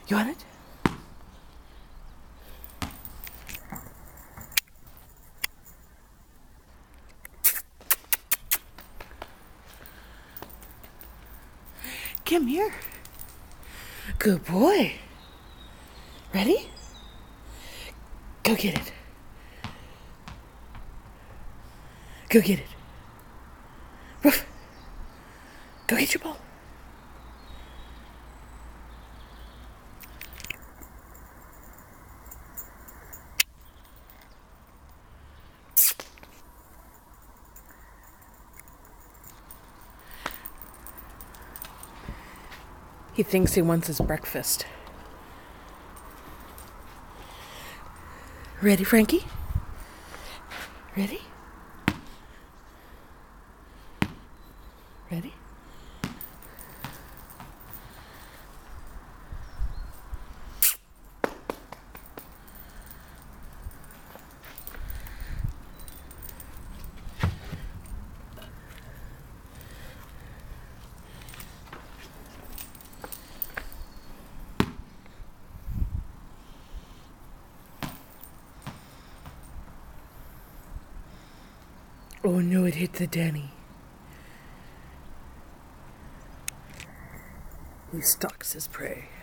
You want it? Come here. Good boy. Ready? Go get it. Go get it. Ruff. Go get your ball. He thinks he wants his breakfast. Ready, Frankie? Ready? Ready? Oh no, it hit the Danny. He stalks his prey.